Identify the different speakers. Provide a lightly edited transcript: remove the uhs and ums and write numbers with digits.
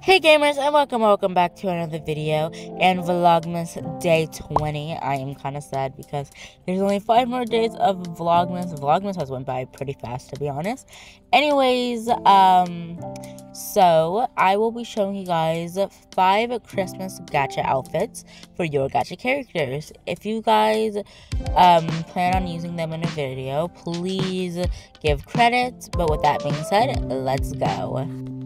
Speaker 1: Hey gamers, and welcome back to another video and Vlogmas day 20. I am kind of sad because there's only 5 more days of Vlogmas. Vlogmas has went by pretty fast, to be honest. Anyways, so I will be showing you guys 5 Christmas gacha outfits for your gacha characters. If you guys plan on using them in a video, please give credit. But with that being said, let's go.